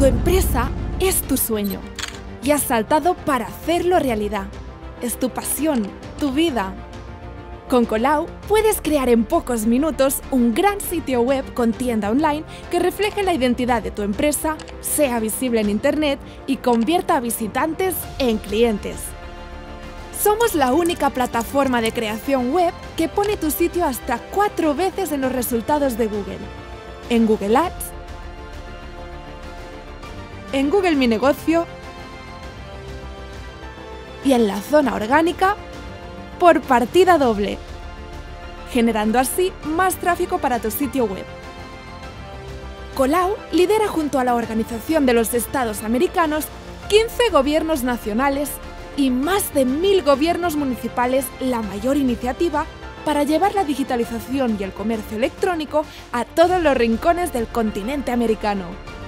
Tu empresa es tu sueño y has saltado para hacerlo realidad. Es tu pasión, tu vida. Con Colau puedes crear en pocos minutos un gran sitio web con tienda online que refleje la identidad de tu empresa, sea visible en Internet y convierta a visitantes en clientes. Somos la única plataforma de creación web que pone tu sitio hasta 4 veces en los resultados de Google. En Google Ads, en Google Mi Negocio y en la zona orgánica por partida doble, generando así más tráfico para tu sitio web. Colau lidera junto a la Organización de los Estados Americanos 15 gobiernos nacionales y más de 1000 gobiernos municipales la mayor iniciativa para llevar la digitalización y el comercio electrónico a todos los rincones del continente americano.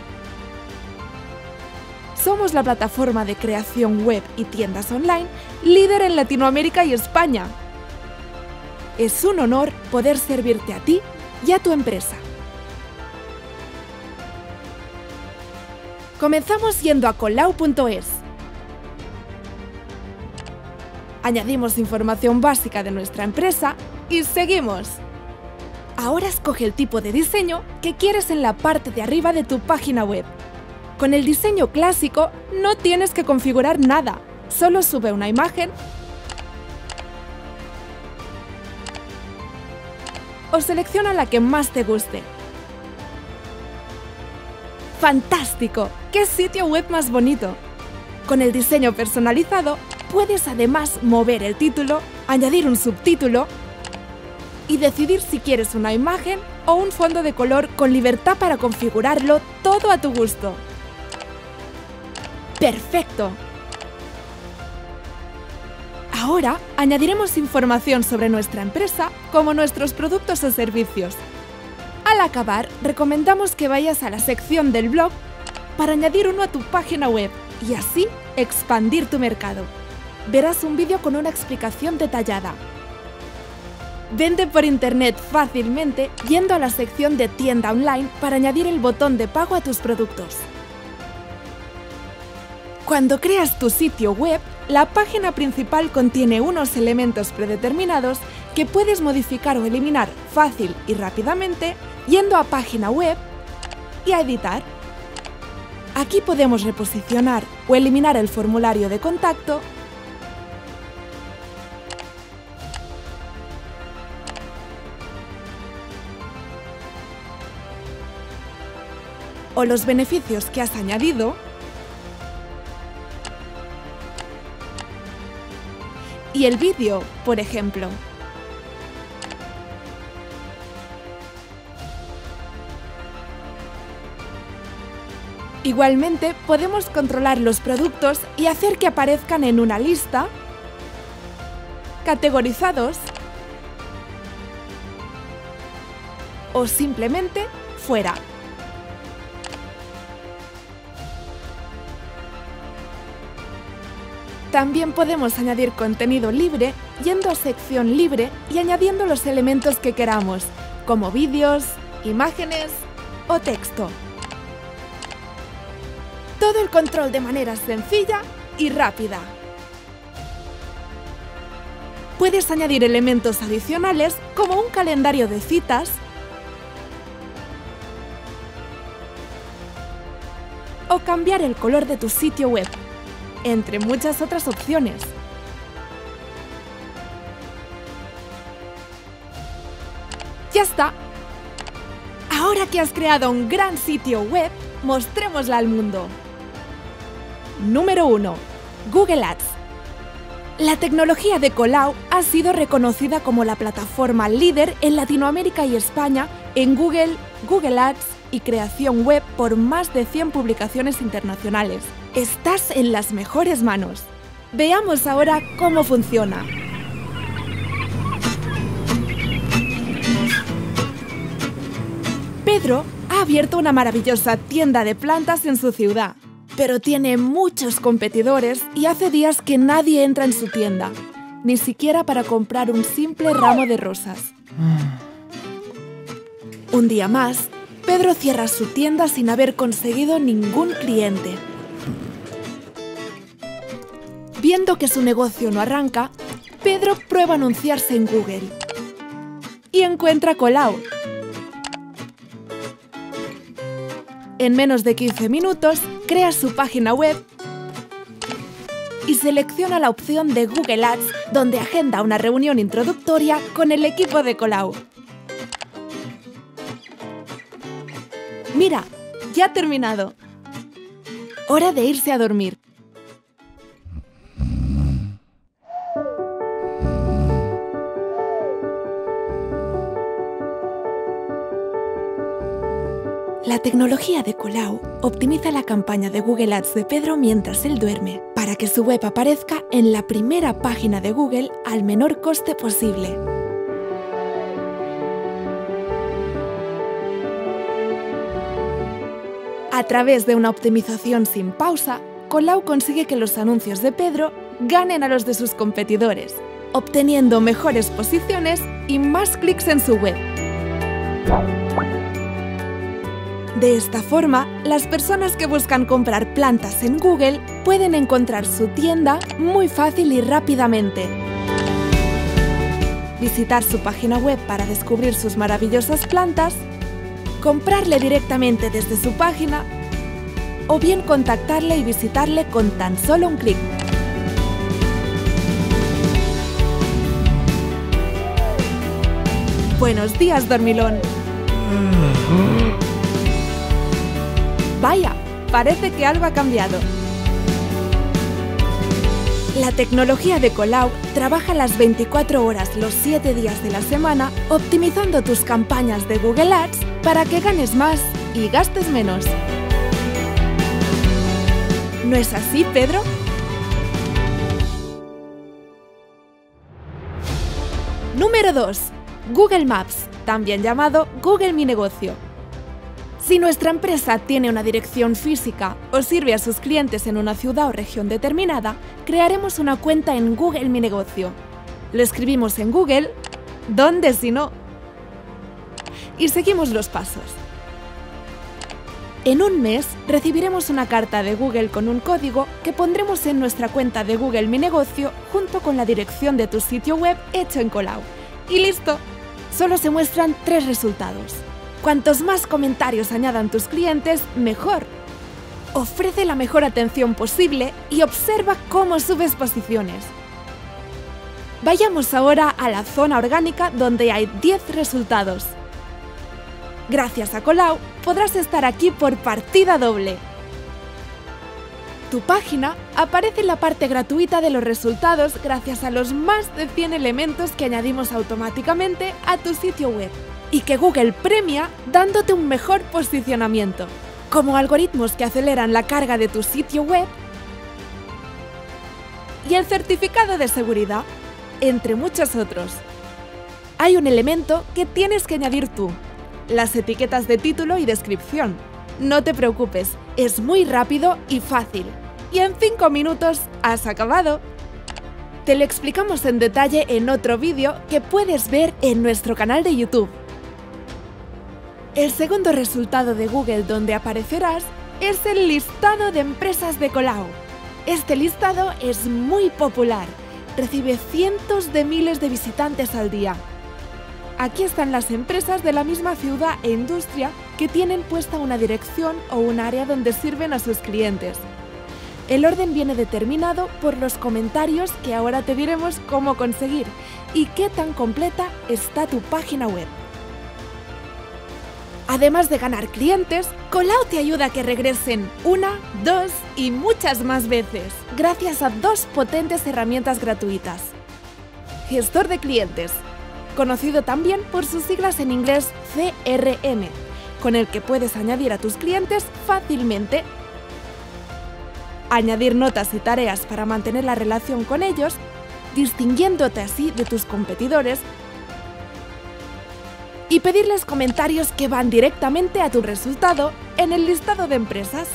Somos la plataforma de creación web y tiendas online líder en Latinoamérica y España. Es un honor poder servirte a ti y a tu empresa. Comenzamos yendo a colau.es. Añadimos información básica de nuestra empresa y seguimos. Ahora escoge el tipo de diseño que quieres en la parte de arriba de tu página web. Con el diseño clásico no tienes que configurar nada, solo sube una imagen o selecciona la que más te guste. ¡Fantástico! ¡Qué sitio web más bonito! Con el diseño personalizado puedes además mover el título, añadir un subtítulo y decidir si quieres una imagen o un fondo de color con libertad para configurarlo todo a tu gusto. ¡Perfecto! Ahora añadiremos información sobre nuestra empresa como nuestros productos o servicios. Al acabar, recomendamos que vayas a la sección del blog para añadir uno a tu página web y así expandir tu mercado. Verás un vídeo con una explicación detallada. Vende por internet fácilmente yendo a la sección de tienda online para añadir el botón de pago a tus productos. Cuando creas tu sitio web, la página principal contiene unos elementos predeterminados que puedes modificar o eliminar fácil y rápidamente yendo a página web y a editar. Aquí podemos reposicionar o eliminar el formulario de contacto, o los beneficios que has añadido, y el vídeo, por ejemplo. Igualmente, podemos controlar los productos y hacer que aparezcan en una lista, categorizados o simplemente fuera. También podemos añadir contenido libre yendo a sección libre y añadiendo los elementos que queramos, como vídeos, imágenes o texto. Todo el control de manera sencilla y rápida. Puedes añadir elementos adicionales como un calendario de citas o cambiar el color de tu sitio web, entre muchas otras opciones. ¡Ya está! Ahora que has creado un gran sitio web, mostrémosla al mundo. Número 1. Google Ads. La tecnología de Colau ha sido reconocida como la plataforma líder en Latinoamérica y España en Google, Google Ads y creación web por más de 100 publicaciones internacionales. Estás en las mejores manos. Veamos ahora cómo funciona. Pedro ha abierto una maravillosa tienda de plantas en su ciudad, pero tiene muchos competidores y hace días que nadie entra en su tienda, ni siquiera para comprar un simple ramo de rosas. Un día más, Pedro cierra su tienda sin haber conseguido ningún cliente. Viendo que su negocio no arranca, Pedro prueba a anunciarse en Google y encuentra Colau. En menos de 15 minutos, crea su página web y selecciona la opción de Google Ads, donde agenda una reunión introductoria con el equipo de Colau. Mira, ya ha terminado. Hora de irse a dormir. La tecnología de Colau optimiza la campaña de Google Ads de Pedro mientras él duerme, para que su web aparezca en la primera página de Google al menor coste posible. A través de una optimización sin pausa, Colau consigue que los anuncios de Pedro ganen a los de sus competidores, obteniendo mejores posiciones y más clics en su web. De esta forma, las personas que buscan comprar plantas en Google pueden encontrar su tienda muy fácil y rápidamente. Visitar su página web para descubrir sus maravillosas plantas, comprarle directamente desde su página o bien contactarle y visitarle con tan solo un clic. Buenos días, dormilón. Vaya, parece que algo ha cambiado. La tecnología de Colau trabaja las 24 horas los 7 días de la semana optimizando tus campañas de Google Ads para que ganes más y gastes menos. ¿No es así, Pedro? Número 2. Google Maps, también llamado Google Mi Negocio. Si nuestra empresa tiene una dirección física o sirve a sus clientes en una ciudad o región determinada, crearemos una cuenta en Google Mi Negocio. Lo escribimos en Google, ¿dónde si no? Y seguimos los pasos. En un mes recibiremos una carta de Google con un código que pondremos en nuestra cuenta de Google Mi Negocio junto con la dirección de tu sitio web hecho en Colau. Y listo, solo se muestran 3 resultados. Cuantos más comentarios añadan tus clientes, mejor. Ofrece la mejor atención posible y observa cómo subes posiciones. Vayamos ahora a la zona orgánica donde hay 10 resultados. Gracias a Colau podrás estar aquí por partida doble. Tu página aparece en la parte gratuita de los resultados gracias a los más de 100 elementos que añadimos automáticamente a tu sitio web y que Google premia dándote un mejor posicionamiento, como algoritmos que aceleran la carga de tu sitio web y el certificado de seguridad, entre muchos otros. Hay un elemento que tienes que añadir tú: las etiquetas de título y descripción. No te preocupes, es muy rápido y fácil. Y en 5 minutos has acabado. Te lo explicamos en detalle en otro vídeo que puedes ver en nuestro canal de YouTube. El segundo resultado de Google donde aparecerás es el listado de empresas de Colau. Este listado es muy popular, recibe cientos de miles de visitantes al día. Aquí están las empresas de la misma ciudad e industria que tienen puesta una dirección o un área donde sirven a sus clientes. El orden viene determinado por los comentarios que ahora te diremos cómo conseguir y qué tan completa está tu página web. Además de ganar clientes, Colau te ayuda a que regresen 1, 2 y muchas más veces, gracias a 2 potentes herramientas gratuitas. Gestor de clientes, conocido también por sus siglas en inglés CRM, con el que puedes añadir a tus clientes fácilmente. Añadir notas y tareas para mantener la relación con ellos, distinguiéndote así de tus competidores, y pedirles comentarios que van directamente a tu resultado en el listado de empresas.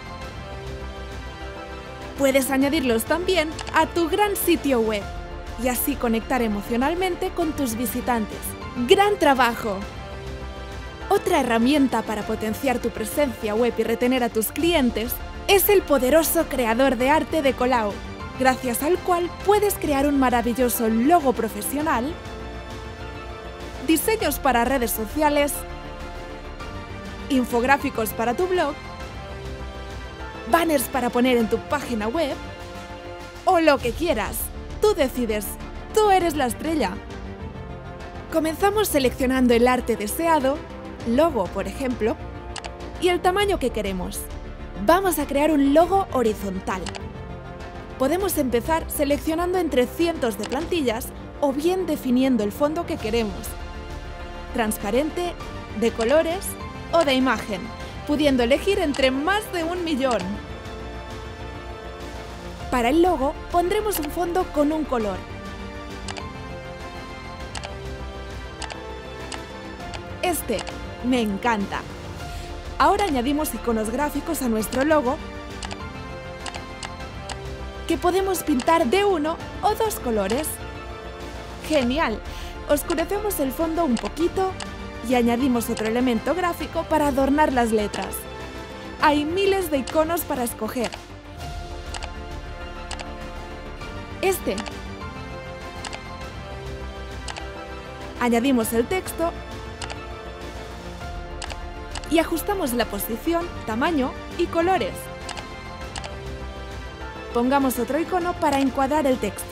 Puedes añadirlos también a tu gran sitio web y así conectar emocionalmente con tus visitantes. ¡Gran trabajo! Otra herramienta para potenciar tu presencia web y retener a tus clientes es el poderoso creador de arte de Colau, gracias al cual puedes crear un maravilloso logo profesional, diseños para redes sociales, infográficos para tu blog, banners para poner en tu página web o lo que quieras. Tú decides, tú eres la estrella. Comenzamos seleccionando el arte deseado, logo por ejemplo, y el tamaño que queremos. Vamos a crear un logo horizontal. Podemos empezar seleccionando entre cientos de plantillas o bien definiendo el fondo que queremos. Transparente, de colores o de imagen, pudiendo elegir entre más de 1 millón. Para el logo pondremos un fondo con un color. Este me encanta. Ahora añadimos iconos gráficos a nuestro logo que podemos pintar de 1 o 2 colores. ¡Genial! Oscurecemos el fondo un poquito y añadimos otro elemento gráfico para adornar las letras. Hay miles de iconos para escoger. Añadimos el texto y ajustamos la posición, tamaño y colores. Pongamos otro icono para encuadrar el texto.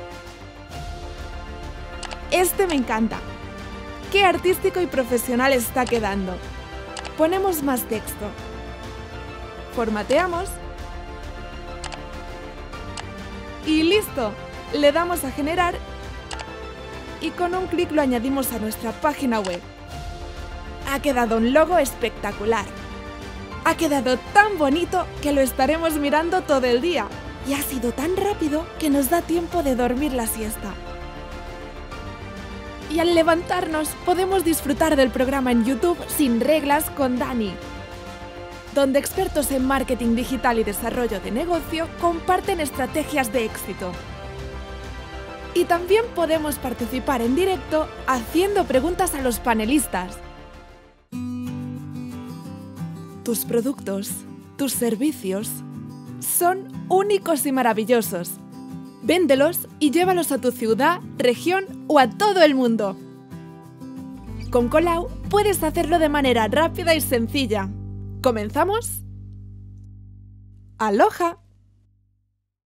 Este me encanta. ¡Qué artístico y profesional está quedando! Ponemos más texto. Formateamos. Y ¡listo! Le damos a generar y con un clic lo añadimos a nuestra página web. Ha quedado un logo espectacular. Ha quedado tan bonito que lo estaremos mirando todo el día. Y ha sido tan rápido que nos da tiempo de dormir la siesta. Y al levantarnos podemos disfrutar del programa en YouTube Sin Reglas con Dani, donde expertos en marketing digital y desarrollo de negocio comparten estrategias de éxito. Y también podemos participar en directo haciendo preguntas a los panelistas. Tus productos, tus servicios son únicos y maravillosos. Véndelos y llévalos a tu ciudad, región o a todo el mundo. Con Colau puedes hacerlo de manera rápida y sencilla. ¿Comenzamos? ¡Aloha!